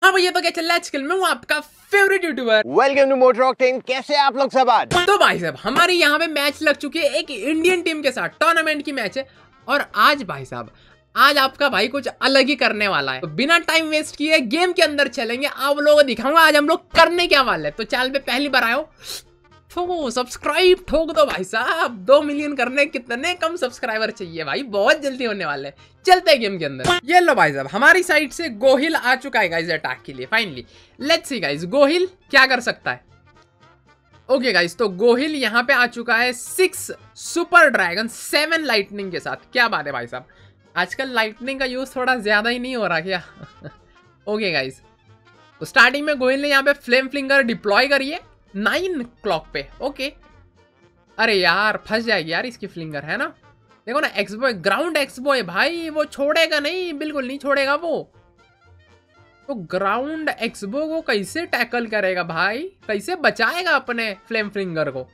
हाँ भैया, तो क्या चल रहा है आजकल? मैं हूँ आपका favourite YouTuber. Welcome to motor rock team. कैसे आप लोग सब आज? तो भाई साहब, हमारी यहाँ पे मैच लग चुकी है एक इंडियन टीम के साथ, टूर्नामेंट की मैच है। और आज भाई साहब, आज आपका भाई कुछ अलग ही करने वाला है। तो बिना टाइम वेस्ट किए गेम के अंदर चलेंगे। आप लोगों को दिखाऊंगा आज हम लोग करने क्या वाले हैं। तो चैनल पे पहली बार आए हो तो सब्सक्राइब ठोक दो भाई साहब। 2 मिलियन करने कितने कम सब्सक्राइबर चाहिए भाई, बहुत जल्दी होने वाले हैं। चलते हैं गेम के अंदर। ये लो भाई साहब, हमारी साइड से गोहिल आ चुका है गाइस अटैक के लिए finally. Let's see guys, Gohil क्या कर सकता है। ओके गाइस, तो गोहिल यहाँ पे आ चुका है 6 सुपर ड्रैगन 7 लाइटनिंग के साथ। क्या बात है भाई साहब, आजकल लाइटनिंग का यूज थोड़ा ज्यादा ही नहीं हो रहा क्या? ओके गाइस, तो स्टार्टिंग में गोहिल ने यहाँ पे फ्लेम फ्लिंगर डिप्लॉय करी है 9 क्लॉक पे। ओके, अरे यार फंस जाएगी यार इसकी फ्लिंगर, है ना। देखो ना, एक्सबो ग्राउंड एक्सबो है भाई, वो छोड़ेगा नहीं, बिल्कुल नहीं छोड़ेगा वो। तो ग्राउंड एक्सबो को कैसे टैकल करेगा भाई, कैसे बचाएगा अपने फ्लेम फ्लिंगर को।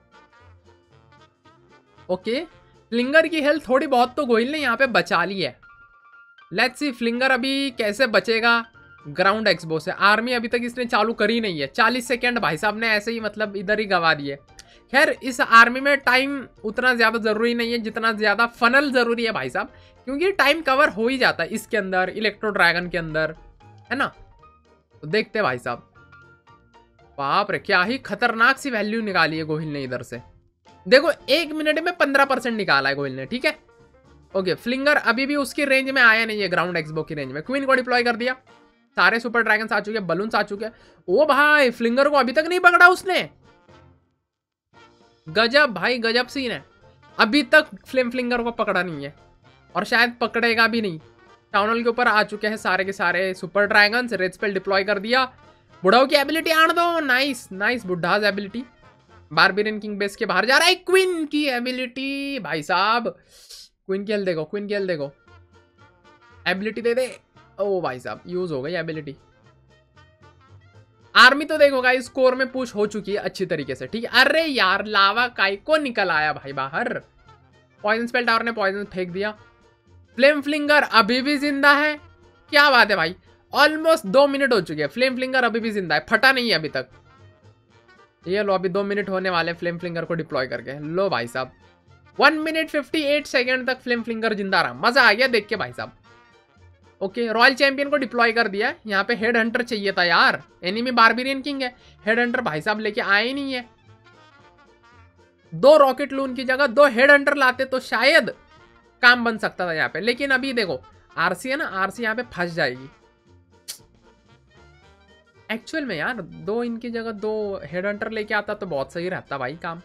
ओके, फ्लिंगर की हेल्थ थोड़ी बहुत तो गोहिल ने यहाँ पे बचा ली है। लेट्स सी फ्लिंगर अभी कैसे बचेगा ग्राउंड एक्सबो से। आर्मी अभी तक इसने चालू करी नहीं है। 40 सेकेंड भाई साहब ने ऐसे ही मतलब इधर ही गवा दिए। खैर, इस आर्मी में टाइम उतना ज़्यादा ज़रूरी नहीं है जितना ज़्यादा फनल ज़रूरी है भाई साहब, क्योंकि टाइम कवर हो ही जाता है इसके अंदर, इलेक्ट्रो ड्रैगन के अंदर, है ना। तो देखते हैं भाई साहब, बाप रे क्या ही खतरनाक सी वैल्यू निकाली है गोहिल ने इधर से। देखो 1 मिनट में 15% निकाला है गोहिल ने, ठीक है। ओके, फ्लिंगर अभी भी उसकी रेंज में आया नहीं है, ग्राउंड एक्सबो की रेंज में। क्वीन को डिप्लॉय कर दिया, सारे सुपर ड्रैगन्स आ चुके हैं, बलून्स आ चुके हैं। ओ भाई, फ्लिंगर को अभी तक नहीं पकड़ा उसने। गजब भाई, गजब सीन है। अभी तक फ्लेम फ्लिंगर को पकड़ा नहीं है और शायद पकड़ेगा भी नहीं। टाउन हॉल के ऊपर आ चुके हैं सारे के सारे super dragons. Red spell deploy कर दिया। बुढ़ाओ की एबिलिटी आन दो। नाइस नाइस, बुढ़ाज एबिलिटी। बारबेरियन किंग बेस के बाहर जा रहा है। क्वीन की एबिलिटी भाई साहब, क्वीन की हेल्थ देखो, क्वीन की हेल्थ देखो। एबिलिटी दे दे। ओ भाई साहब, यूज हो गई एबिलिटी। आर्मी तो देखो गाइस स्कोर में पुश हो चुकी है अच्छी तरीके से, ठीक है। अरे यार, लावा काय को निकल आया भाई बाहर। पॉइजन स्पेल टावर ने पॉइजन फेंक दिया। फ्लेम फ्लिंगर अभी भी जिंदा है, क्या बात है भाई। ऑलमोस्ट 2 मिनट हो चुके हैं, फ्लेम फ्लिंगर अभी भी जिंदा है, फटा नहीं है अभी तक। ये लो, अभी 2 मिनट होने वाले फ्लेम फ्लिंगर को डिप्लॉय करके। लो भाई साहब, 1 मिनट 58 सेकेंड तक फ्लेम फ्लिंगर जिंदा रहा। मजा आ गया देख के भाई साहब। ओके, रॉयल चैंपियन को डिप्लॉय कर दिया। यहाँ पे हेड हंटर चाहिए था यार, एनिमी बारबेरियन किंग है। हेड हंटर भाई साहब लेके आए ही नहीं है। 2 रॉकेट लून की जगह 2 हेड हंटर लाते तो शायद काम बन सकता था यहाँ पे। लेकिन अभी देखो आरसी है ना, आरसी यहाँ पे फंस जाएगी एक्चुअल में यार। 2 इनकी जगह 2 हेड हंटर लेके आता तो बहुत सही रहता भाई काम।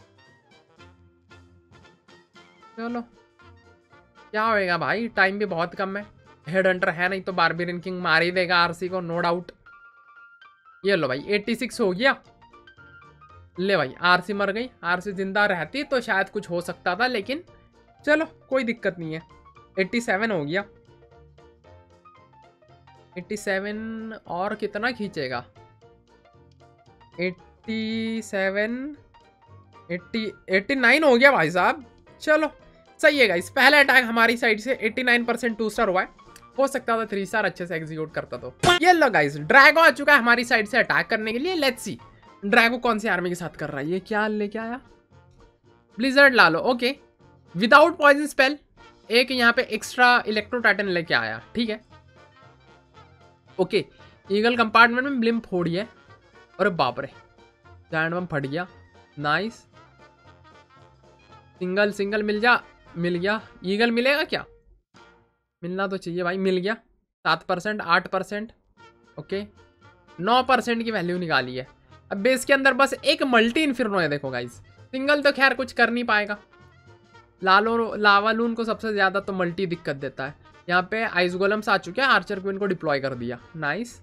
चलो क्या होएगा भाई, टाइम भी बहुत कम है। हेड हंटर है नहीं तो बारबेरियन किंग मार ही देगा आरसी को, नो डाउट। ये लो भाई, 86 हो गया। ले भाई, आरसी मर गई। आरसी जिंदा रहती तो शायद कुछ हो सकता था, लेकिन चलो कोई दिक्कत नहीं है। 87 हो गया। 87 और कितना खींचेगा। 87 89 हो गया भाई साहब। चलो सही है गाइस, पहला अटैक हमारी साइड से 89% 2 स्टार हुआ है। हो सकता था 3 स्टार अच्छे से एग्जीक्यूट करता तो। ये लो गाइस, ड्रैगो आ चुका है हमारी साइड से अटैक करने के लिए। लेट्स सी ड्रैगो कौन सी आर्मी के साथ कर रहा है। ये क्या लेके आया, ब्लिजर्ड ला लो। ओके, विदाउट पॉइजन स्पेल एक यहाँ पे एक्स्ट्रा इलेक्ट्रो टाइटन लेके आया, ठीक है। ओके, ईगल कंपार्टमेंट में ब्लिम्प फोड़ी है। अरे बाप रे, जायंट बम फट गया। नाइस, सिंगल सिंगल मिल गया। ईगल मिलेगा क्या, मिलना तो चाहिए भाई। मिल गया। 7%, 8%। ओके, 9% की वैल्यू निकाली है। अब बेस के अंदर बस एक मल्टी इन्फिर्नो है। देखो गाइस, सिंगल तो खैर कुछ कर नहीं पाएगा। लावालून को सबसे ज्यादा तो मल्टी दिक्कत देता है। यहाँ पे आइस गोलम्स आ चुके हैं। आर्चर क्वीन को डिप्लॉय कर दिया। नाइस,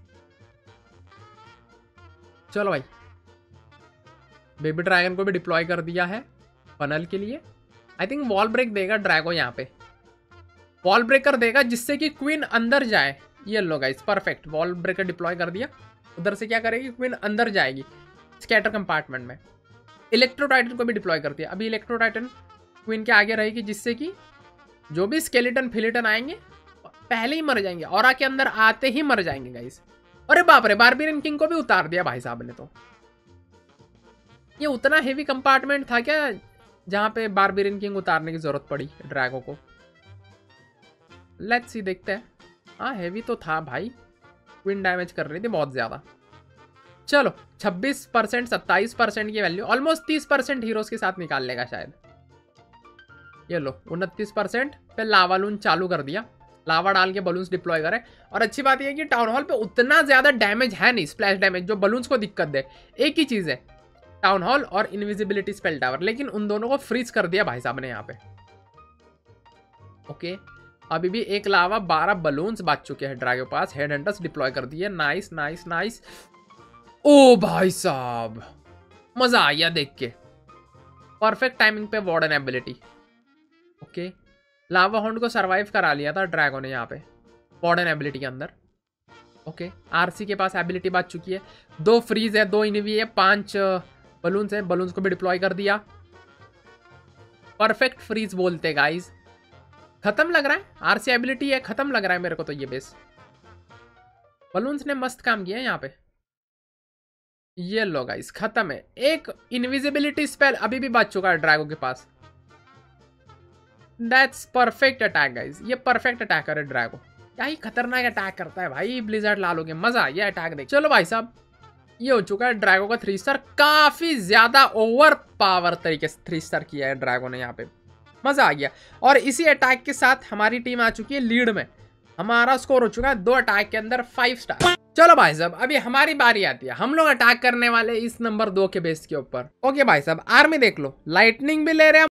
चलो भाई, बेबी ड्रैगन को भी डिप्लॉय कर दिया है फनल के लिए। आई थिंक वॉल ब्रेक देगा ड्रैगो, यहाँ पे वॉल ब्रेकर देगा जिससे कि क्वीन अंदर जाए। ये लो guys, perfect, wall breaker deploy कर दिया। उधर से क्या करेगी, क्वीन अंदर जाएगी स्कैटर कंपार्टमेंट में। इलेक्ट्रो टाइटन को भी डिप्लॉय कर दिया। अभी इलेक्ट्रो टाइटन क्वीन के आगे रहेगी, जिससे कि जो भी स्केलेटन फिलेटन आएंगे पहले ही मर जाएंगे, ऑरा के अंदर आते ही मर जाएंगे गाइस। अरे बाप रे, बारबेरियन किंग को भी उतार दिया भाई साहब ने। तो ये उतना हेवी कंपार्टमेंट था क्या जहां पे बारबेरियन किंग उतारने की जरूरत पड़ी ड्रैगो को? लेट्स सी, देखते हैं। हाँ हेवी तो था भाई, क्वीन डैमेज कर रही थी बहुत ज्यादा। चलो 26%, 27% की वैल्यू, ऑलमोस्ट 30% हीरोज के साथ निकाल लेगा शायद। ये लो 29%। फिर लावा लून चालू कर दिया, लावा डाल के बलून्स डिप्लॉय करे। और अच्छी बात यह है कि टाउन हॉल पे उतना ज्यादा डैमेज है नहीं, स्प्लैश डैमेज जो बलून्स को दिक्कत दे। एक ही चीज है, टाउन हॉल और इनविजिबिलिटी स्पेल टावर, लेकिन उन दोनों को फ्रीज कर दिया भाई साहब ने यहाँ पे। ओके, अभी भी एक लावा, 12 बलून्स बच चुके हैं ड्रैगो के पास। हेड हंटर्स डिप्लॉय कर दिए, नाइस नाइस नाइस। ओ भाई साहब, मजा आ गया देख के। परफेक्ट टाइमिंग पे warden ability. Okay, lava hound को सरवाइव करा लिया था ड्रैगो ने यहाँ पे वार्डन एबिलिटी के अंदर। ओके, आरसी के पास एबिलिटी बच चुकी है। 2 फ्रीज है, 2 इनवी है, 5 बलून्स है, बलून्स को भी डिप्लॉय कर दिया। परफेक्ट फ्रीज बोलते गाइस। खत्म लग रहा है, आरसी एबिलिटी है, खत्म लग रहा है मेरे को तो ये बेस। बलून्स ने मस्त काम किया है यहाँ पे। ये लो गाइस, खत्म है। एक इनविजिबिलिटी स्पेल अभी भी बच चुका है ड्रैगो के पास। दैट्स परफेक्ट अटैक गाइस, ये परफेक्ट अटैकर है ड्रैगो। क्या ही खतरनाक अटैक करता है भाई, ब्लिजर्ड ला लोगे, मजा आ गया अटैक देख। चलो भाई साहब, ये हो चुका है ड्रैगो का 3 स्टार। काफी ज्यादा ओवर पावर तरीके से 3 स्टार किया है ड्रैगो ने यहाँ पे, मजा आ गया। और इसी अटैक के साथ हमारी टीम आ चुकी है लीड में। हमारा स्कोर हो चुका है 2 अटैक के अंदर 5 स्टार। चलो भाई साहब, अभी हमारी बारी आती है, हम लोग अटैक करने वाले इस नंबर 2 के बेस के ऊपर। ओके भाई साहब, आर्मी देख लो, लाइटनिंग भी ले रहे हैं।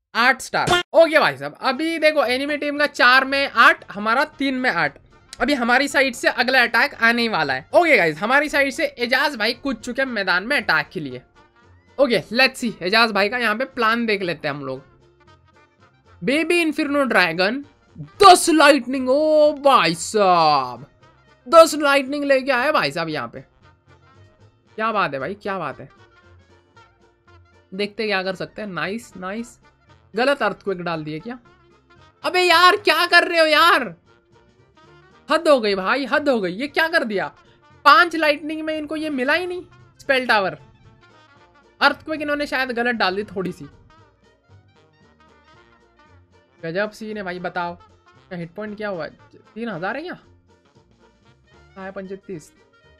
8 स्टार। ओके भाई साहब, अभी देखो एनिमी टीम का 4 में 8, हमारा 3 में 8। अभी हमारी साइड से अगला अटैक आने ही वाला है। ओके गाइस, हमारी साइड से एजाज भाई कूद चुके हैं मैदान में अटैक के लिए। ओके लेट्स सी एजाज भाई का यहाँ पे प्लान देख लेते हैं हम लोग। Baby inferno dragon, 10 lightning. ओ भाई साहब 10 लाइटनिंग लेके आए भाई साहब यहाँ पे। क्या बात है भाई, क्या बात है। देखते क्या कर सकते हैं। Nice nice. गलत अर्थक्वेक डाल दिए क्या? अबे यार क्या कर रहे हो यार, हद हो गई भाई, हद हो गई। ये क्या कर दिया? 5 लाइटनिंग में इनको ये मिला ही नहीं स्पेल टावर। अर्थक्वेक इन्होंने शायद गलत डाल दी थोड़ी सी। गजब सीन है भाई। बताओ क्या हिट पॉइंट क्या हुआ? 3000 है क्या? 35।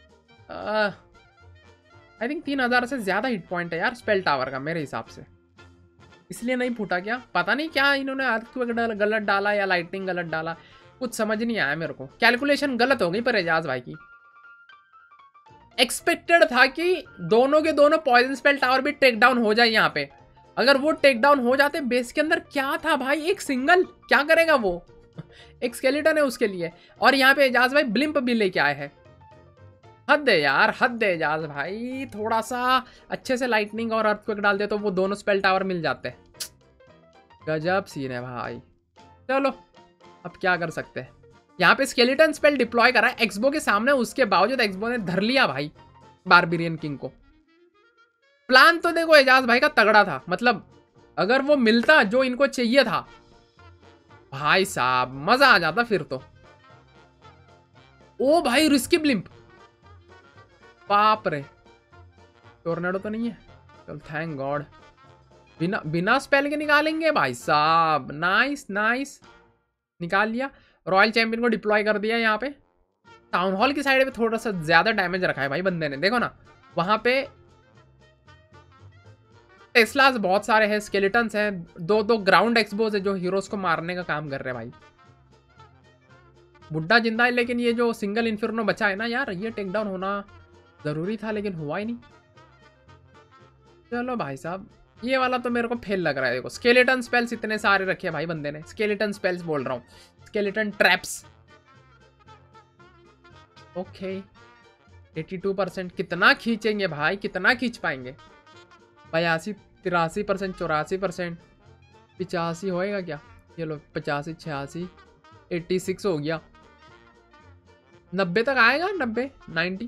आई थिंक 3000 से ज्यादा हिट पॉइंट है यार स्पेल टावर का मेरे हिसाब से, इसलिए नहीं फूटा क्या? पता नहीं क्या इन्होंने अर्थक्वेक गलत डाला या लाइटनिंग गलत डाला, कुछ समझ नहीं आया मेरे को। कैलकुलेशन गलत हो गई पर एजाज भाई की। एक्सपेक्टेड था कि दोनों के दोनों पॉइजन स्पेल टावर भी टेक डाउन हो जाए यहाँ पे। अगर वो टेक डाउन हो जाते, बेस के अंदर क्या था भाई, एक सिंगल क्या करेगा वो। एक स्केलेटन है उसके लिए। और यहाँ पे एजाज भाई ब्लिम्प भी लेके आए हैं। हद है यार, हद है एजाज भाई। थोड़ा सा अच्छे से लाइटनिंग और अर्थक्वेक डालते तो वो दोनों स्पेल टावर मिल जाते। गजब सीन है भाई। चलो अब क्या कर सकते हैं। यहाँ पे स्केलेटन स्पेल डिप्लॉय करा है एक्सबो के सामने, उसके बावजूद एक्सबो ने धर लिया भाई बारबेरियन किंग को। प्लान तो देखो एजाज भाई का तगड़ा था, मतलब अगर वो मिलता जो इनको चाहिए था भाई साहब मजा आ जाता फिर तो। ओ भाई रिस्की ब्लिम्प, बाप रे। टोर्नेडो तो नहीं है, चल थैंक गॉड। बिना स्पेल के निकालेंगे भाई साहब। नाइस नाइस, निकाल लिया। रॉयल चैंपियन को डिप्लॉय कर दिया यहाँ पे। टाउन हॉल की साइड पे थोड़ा सा ज्यादा डैमेज रखा है भाई बंदे ने, देखो ना वहां पे टेस्लास बहुत सारे हैं, स्केलेटन्स हैं, दो ग्राउंड एक्सबोज है जो हीरोज को मारने का काम कर रहे हैं भाई। बुड्ढा जिंदा है, लेकिन ये जो सिंगल इन्फिर्नो बचा है ना यार, ये टेक डाउन होना जरूरी था लेकिन हुआ ही नहीं। चलो भाई साहब, ये वाला तो मेरे को फेल लग रहा है। देखो स्केलेटन स्पेल्स इतने सारे रखे भाई बंदे ने, स्केलेटन स्पेल्स बोल रहा हूँ, स्केलेटन ट्रैप्स। ओके 82%। कितना खींचेंगे भाई, कितना खींच पाएंगे? 82, 83%, 84%, 85 होएगा क्या? ये लो 85, 86, 86 हो गया। 90 तक आएगा, 90, 90,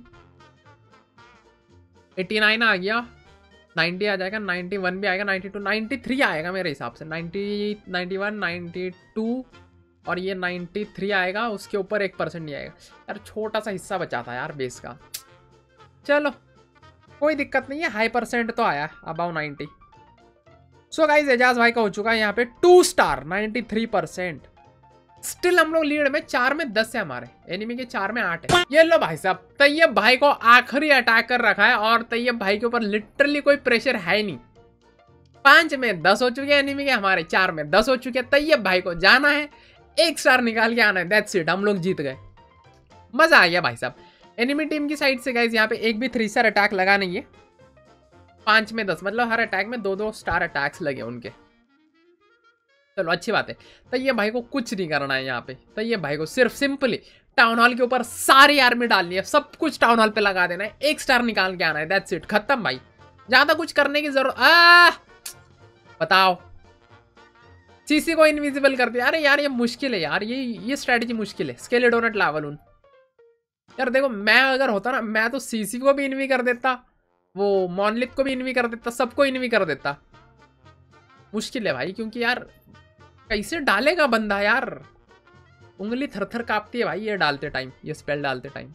89 आ गया, 90 आ जाएगा, 91 भी आएगा, 92, 93 आएगा मेरे हिसाब से। 90, 91, 92 और ये 93 आएगा। उसके ऊपर 1% नहीं आएगा यार, छोटा सा हिस्सा बचा था यार बेस का। चलो कोई दिक्कत नहीं है, हाई परसेंट तो आया अबाउ 90। सो गाइस एजाज भाई का हो चुका है यहाँ पे 2 स्टार, 93%। स्टिल हम लोग लीड में 4 में 10 है हमारे, एनिमी के 4 में 8 है। ये लो भाई साहब, तैयब भाई को आखिरी अटैक कर रखा है और तैयब भाई के ऊपर लिटरली कोई प्रेशर है ही नहीं। 5 में 10 हो चुके हैं एनिमी के, हमारे 4 में 10 हो चुके हैं। तैयब भाई को जाना है, 1 स्टार निकाल के आना है, दैट्स इट। हम लोग जीत गए, मजा आ गया भाई साहब। एनिमी टीम की साइड से गाइस यहाँ पे एक भी 3 स्टार अटैक लगा नहीं है। 5 में 10 मतलब हर अटैक में 2-2 स्टार अटैक्स लगे उनके। चलो अच्छी बात है। तैयब भाई को कुछ नहीं करना है यहाँ पे। तैयब भाई को सिर्फ सिंपली टाउन हॉल के ऊपर सारी आर्मी डालनी है, सब कुछ टाउन हॉल पे लगा देना है, 1 स्टार निकाल के आना है, दैट्स इट, खत्म भाई। ज्यादा कुछ करने की जरूरत। बताओ, सीसी को इनविजिबल कर दिया। अरे यार ये मुश्किल है यार, ये स्ट्रेटेजी मुश्किल है। स्केलेटोनेट लावलून यार, देखो मैं अगर होता ना, मैं तो सीसी को भी इनवी कर देता, वो मॉनलिथ को भी इनवी कर देता, सबको इनवी कर देता। मुश्किल है भाई, क्योंकि यार कैसे डालेगा बंदा यार, उंगली थर थर कांपती है भाई ये डालते टाइम, ये स्पेल डालते टाइम।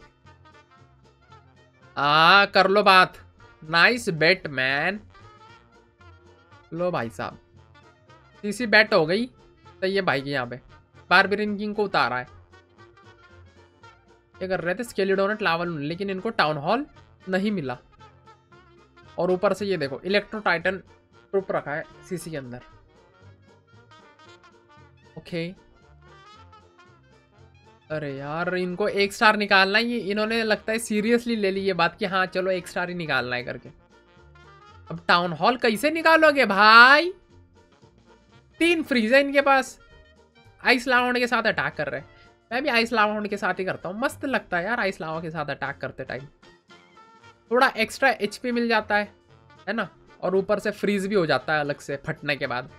कर लो बात। नाइस बेट मैन। लो भाई साहब, सीसी बैट हो गई। तो ये भाई की यहाँ पे बारबेरियन किंग को उतारा है। ये कर रहे थे स्केलेटोनेट लावलून, लेकिन इनको टाउन हॉल नहीं मिला। और ऊपर से ये देखो इलेक्ट्रो टाइटन ट्रुप रखा है सीसी के अंदर। ओके अरे यार इनको 1 स्टार निकालना है, ये इन्होंने लगता है सीरियसली ले ली ये बात कि हाँ चलो 1 स्टार ही निकालना है करके। अब टाउन हॉल कैसे निकालोगे भाई? 3 फ्रीज है इनके पास। आइस लावा होने के साथ अटैक कर रहे हैं। मैं भी आइस लावा होने के साथ ही करता हूँ। मस्त लगता है यार आइस लावा के साथ अटैक करते टाइम। थोड़ा एक्स्ट्रा HP मिल जाता है ना, और ऊपर से फ्रीज भी हो जाता है अलग से फटने के बाद।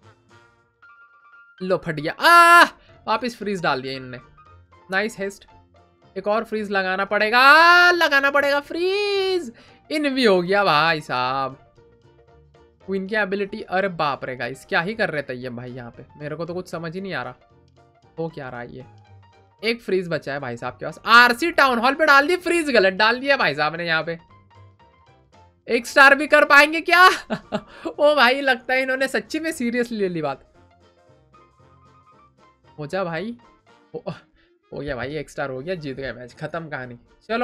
लो फट गया। वापिस फ्रीज डाल दिया इनने। Nice haste. एक और फ्रीज लगाना पड़ेगा फ्रीज। इन भी हो गया भाई साहब। क्वीन की एबिलिटी, अरे बाप रे गाइस क्या ही कर रहे थे ये भाई यहाँ पे। मेरे को तो कुछ समझ ही नहीं आ रहा हो क्या रहा है ये। एक फ्रीज बचा है भाई साहब के पास। RC टाउन हॉल पे डाल दी फ्रीज, गलत डाल दिया भाई साहब ने यहाँ पे। 1 स्टार भी कर पाएंगे क्या? ओ भाई लगता है इन्होंने सच्ची में सीरियसली ले ली बात। हो जा भाई। हो गया भाई, 1 स्टार हो गया, जीत गए मैच, खत्म कहानी। चलो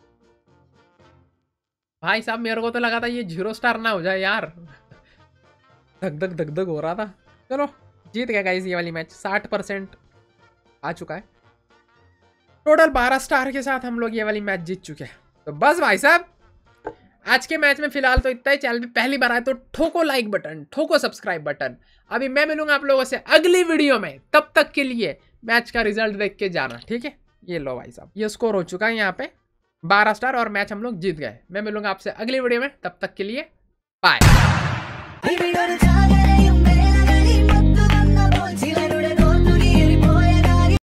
भाई साहब मेरे को तो लगा था ये 0 स्टार ना हो जाए यार। धक धक हो रहा था। चलो जीत गया गाइस ये वाली मैच। 60% आ चुका है। टोटल 12 स्टार के साथ हम लोग ये वाली मैच जीत चुके हैं। तो बस भाई साहब आज के मैच में फिलहाल तो इतना ही। चैनल पे पहली बार आए तो ठोको लाइक बटन, ठोको सब्सक्राइब बटन। अभी मैं मिलूंगा आप लोगों से अगली वीडियो में। तब तक के लिए मैच का रिजल्ट देख के जाना, ठीक है। ये लो भाई साहब, ये स्कोर हो चुका है यहाँ पे 12 स्टार और मैच हम लोग जीत गए। मैं मिलूंगा आपसे अगली वीडियो में, तब तक के लिए बाय।